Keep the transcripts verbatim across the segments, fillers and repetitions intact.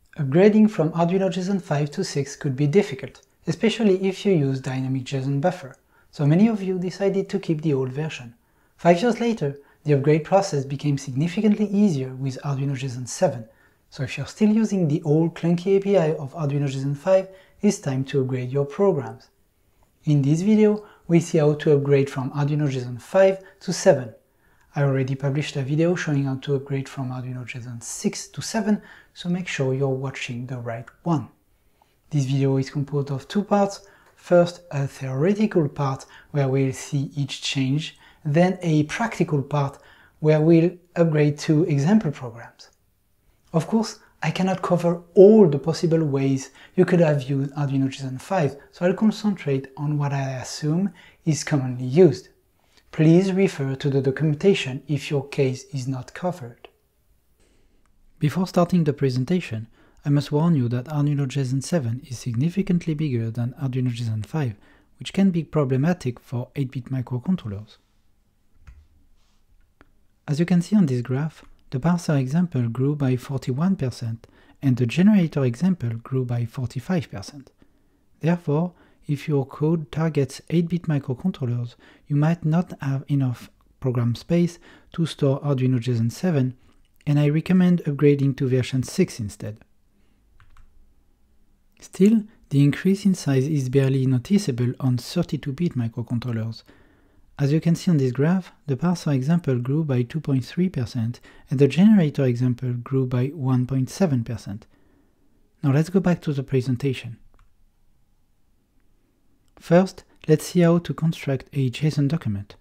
Upgrading from ArduinoJSON five to six could be difficult, especially if you use DynamicJsonBuffer, so many of you decided to keep the old version. Five years later, the upgrade process became significantly easier with ArduinoJSON seven, so if you're still using the old clunky A P I of ArduinoJSON five, it's time to upgrade your programs. In this video, we see how to upgrade from ArduinoJSON five to seven. I already published a video showing how to upgrade from ArduinoJSON six to seven, so make sure you're watching the right one. This video is composed of two parts. First, a theoretical part where we'll see each change, then a practical part where we'll upgrade two example programs. Of course, I cannot cover all the possible ways you could have used ArduinoJSON five, so I'll concentrate on what I assume is commonly used. Please refer to the documentation if your case is not covered. Before starting the presentation, I must warn you that ArduinoJSON seven is significantly bigger than ArduinoJSON five, which can be problematic for eight bit microcontrollers. As you can see on this graph, the parser example grew by forty-one percent and the generator example grew by forty-five percent. Therefore, if your code targets eight bit microcontrollers, you might not have enough program space to store ArduinoJSON seven, and I recommend upgrading to version six instead. Still, the increase in size is barely noticeable on thirty-two bit microcontrollers. As you can see on this graph, the parser example grew by two point three percent and the generator example grew by one point seven percent. Now let's go back to the presentation. First, let's see how to construct a JSON document.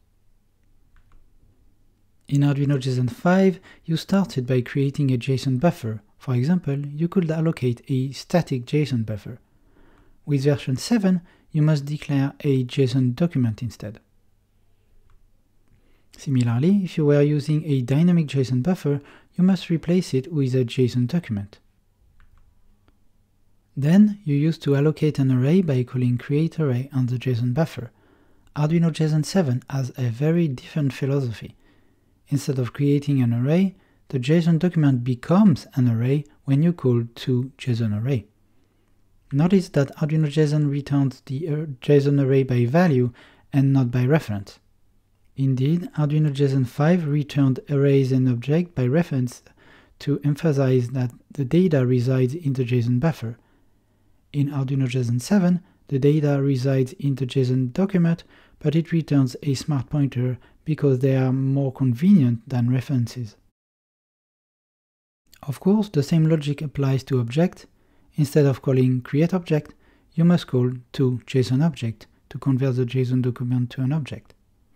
In ArduinoJSON five, you started by creating a JSON buffer. For example, you could allocate a static JSON buffer. With version seven, you must declare a JSON document instead. Similarly, if you were using a DynamicJsonBuffer, you must replace it with a JSON document. Then, you used to allocate an array by calling createArray on the JSON buffer. ArduinoJSON seven has a very different philosophy. Instead of creating an array, the JSON document becomes an array when you call to JSONArray. Notice that ArduinoJSON returns the JSON array by value and not by reference. Indeed, ArduinoJSON five returned arrays and objects by reference to emphasize that the data resides in the JSON buffer. In ArduinoJSON seven, the data resides in the JSON document, but it returns a smart pointer because they are more convenient than references. Of course, the same logic applies to object. Instead of calling createObject, you must call to JSONObject to convert the JSON document to an object.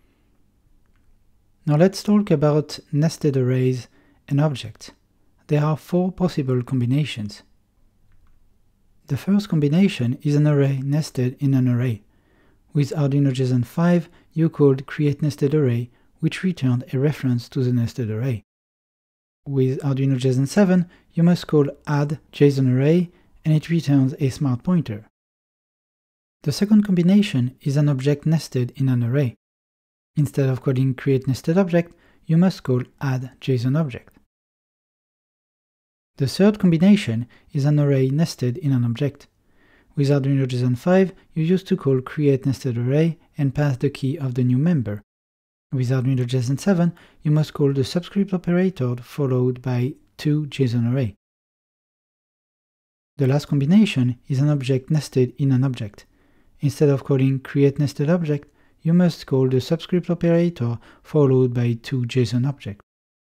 Now let's talk about nested arrays and objects. There are four possible combinations. The first combination is an array nested in an array. With ArduinoJSON five, you called createNestedArray, which returned a reference to the nested array. With ArduinoJSON seven, you must call addJSONArray, and it returns a smart pointer. The second combination is an object nested in an array. Instead of calling createNestedObject, you must call addJSONObject. The third combination is an array nested in an object. With ArduinoJSON five, you used to call createNestedArray and pass the key of the new member. With ArduinoJSON seven, you must call the subscript operator followed by to JSONArray. The last combination is an object nested in an object. Instead of calling createNestedObject, you must call the subscript operator followed by to JSONObject.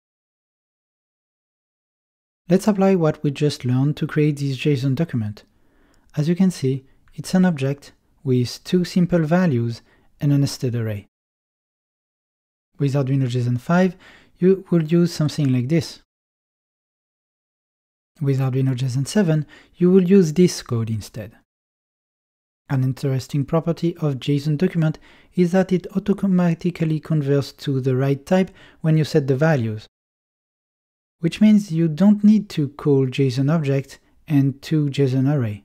Let's apply what we just learned to create this JSON document. As you can see, it's an object with two simple values and a nested array. With ArduinoJSON five, you will use something like this. With ArduinoJSON seven, you will use this code instead. An interesting property of JSON document is that it automatically converts to the right type when you set the values, which means you don't need to call JSONObject and to JSONArray.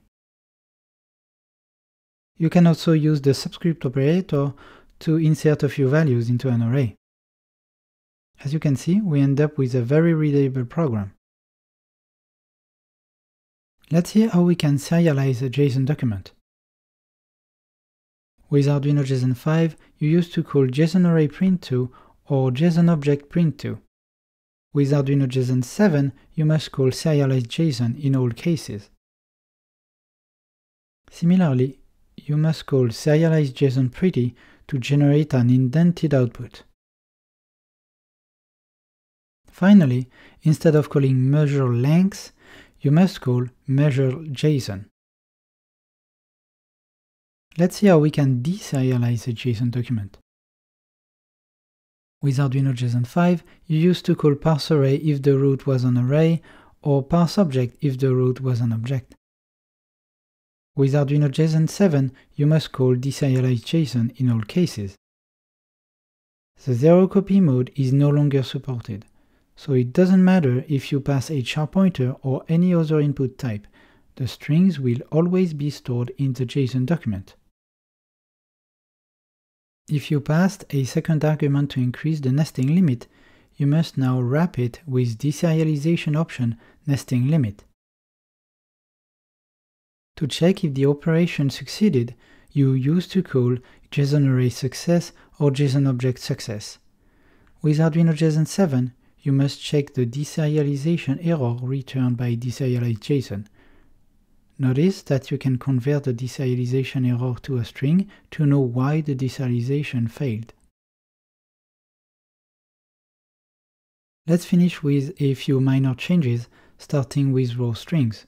You can also use the subscript operator to insert a few values into an array. As you can see, we end up with a very readable program. Let's see how we can serialize a JSON document. With Arduino JSON five, you used to call JsonArrayPrint2 or JSONObjectPrint2. With Arduino JSON seven, you must call SerializeJSON in all cases. Similarly, you must call SerializeJSONPretty to generate an indented output. Finally, instead of calling measureLength, you must call measureJSON. Let's see how we can deserialize a JSON document. With Arduino JSON five, you used to call parseArray if the root was an array, or parseObject if the root was an object. With Arduino JSON seven, you must call deserializeJSON in all cases. The zero copy mode is no longer supported, so it doesn't matter if you pass a char pointer or any other input type, the strings will always be stored in the JSON document. If you passed a second argument to increase the nesting limit, you must now wrap it with deserialization option nesting limit. To check if the operation succeeded, you used to call JsonArraySuccess or JsonObjectSuccess. With Arduino JSON seven, you must check the deserialization error returned by deserializeJSON. Notice that you can convert the deserialization error to a string to know why the deserialization failed. Let's finish with a few minor changes, starting with raw strings.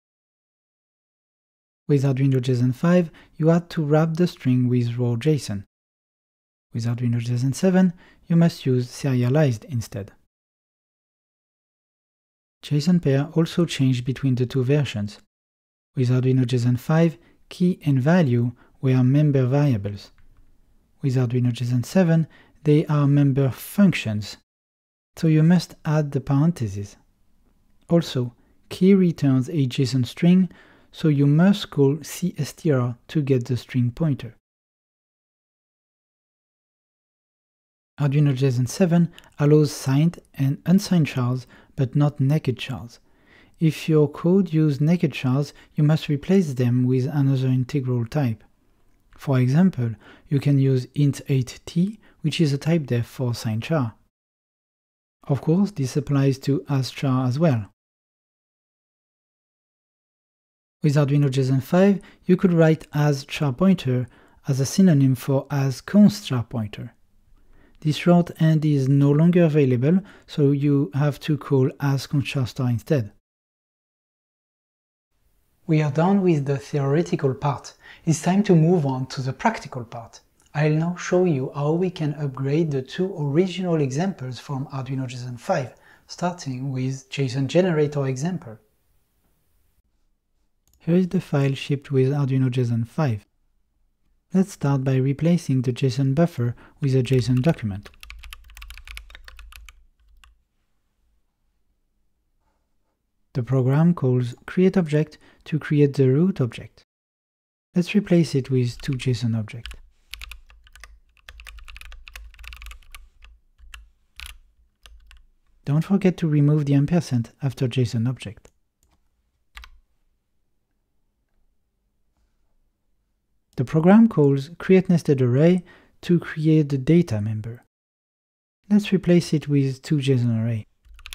With Arduino JSON five, you had to wrap the string with raw JSON. With Arduino JSON seven, you must use serialized instead. JsonPair also changed between the two versions. With Arduino JSON five, key and value were member variables. With Arduino JSON seven, they are member functions, so you must add the parentheses. Also, key returns a JSON string, so you must call cstr to get the string pointer. Arduino JSON seven allows signed and unsigned chars, but not naked chars. If your code uses naked chars, you must replace them with another integral type. For example, you can use int eight t, which is a type def for signed char. Of course, this applies to asChar as well. With Arduino JSON five, you could write asCharPointer as a synonym for asConstCharPointer. This short end is no longer available, so you have to call asConstCharStar instead. We are done with the theoretical part. It's time to move on to the practical part. I'll now show you how we can upgrade the two original examples from Arduino JSON five, starting with JsonGeneratorExample. Here is the file shipped with Arduino JSON five. Let's start by replacing the JSON buffer with a JSON document. The program calls createObject to create the root object. Let's replace it with two JSON objects. Don't forget to remove the ampersand after JSON object. The program calls createNestedArray to create the data member. Let's replace it with two JSON array.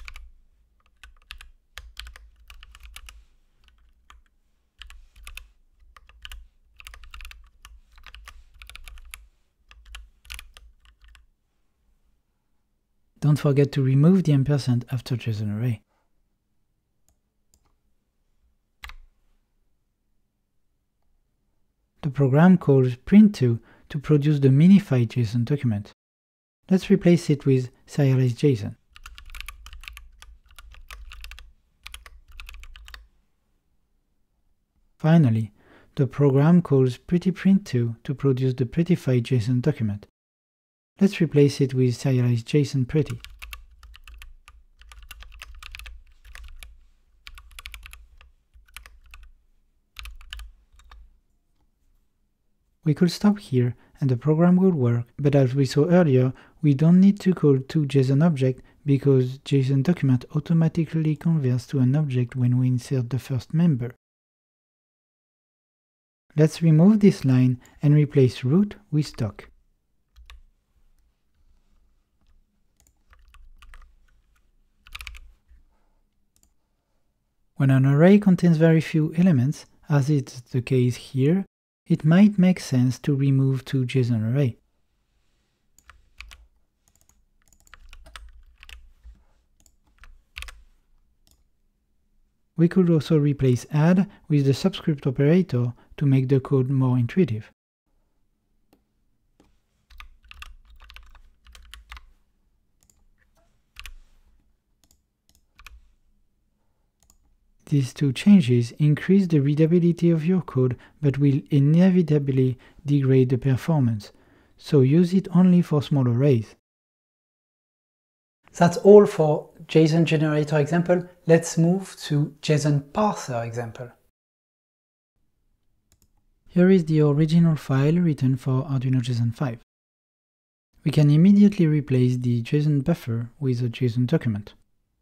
Don't forget to remove the ampersand after JSON array. The program calls print2 to produce the minified JSON document. Let's replace it with serializeJSON. Finally, the program calls prettyprint2 to produce the prettified JSON document. Let's replace it with serializeJsonPretty. We could stop here and the program will work, but as we saw earlier, we don't need to call two JSON objects because JSON document automatically converts to an object when we insert the first member. Let's remove this line and replace root with doc. When an array contains very few elements, as is the case here, it might make sense to remove two JSON array. We could also replace add with the subscript operator to make the code more intuitive. These two changes increase the readability of your code but will inevitably degrade the performance, so use it only for small arrays. That's all for JsonGeneratorExample. Let's move to JsonParserExample. Here is the original file written for ArduinoJson five. We can immediately replace the JSON buffer with a JSON document.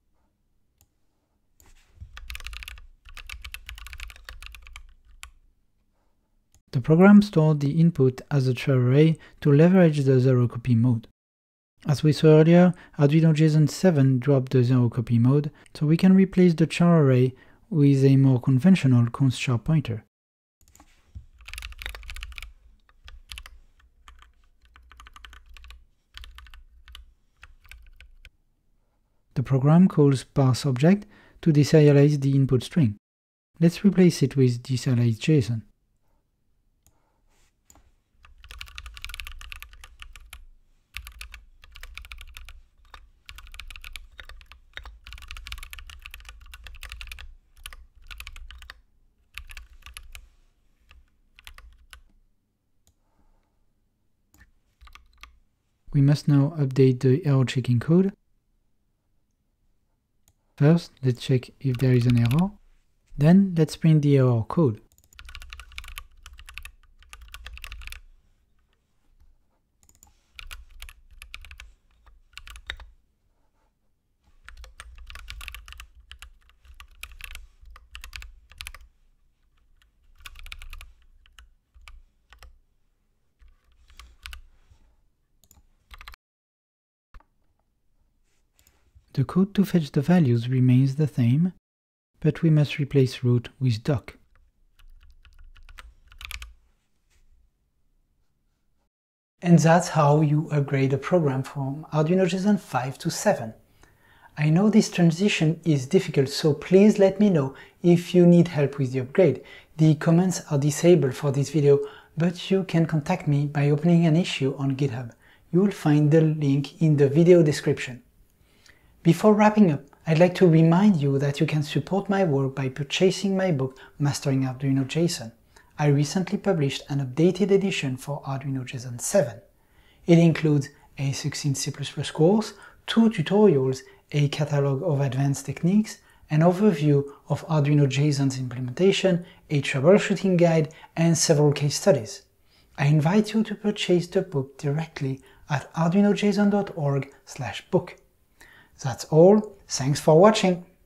The program stored the input as a char array to leverage the zero copy mode. As we saw earlier, ArduinoJson seven dropped the zero copy mode, so we can replace the char array with a more conventional const char pointer. The program calls parseObject to deserialize the input string. Let's replace it with DeserializeJSON. We must now update the error checking code. First, let's check if there is an error. Then, let's print the error code. The code to fetch the values remains the same, but we must replace root with doc. And that's how you upgrade a program from ArduinoJson five to seven. I know this transition is difficult, so please let me know if you need help with the upgrade. The comments are disabled for this video, but you can contact me by opening an issue on GitHub. You will find the link in the video description. Before wrapping up, I'd like to remind you that you can support my work by purchasing my book, Mastering ArduinoJson. I recently published an updated edition for ArduinoJson seven. It includes a succinct C plus plus course, two tutorials, a catalog of advanced techniques, an overview of ArduinoJson's implementation, a troubleshooting guide, and several case studies. I invite you to purchase the book directly at arduinojson dot org slash book. That's all. Thanks for watching.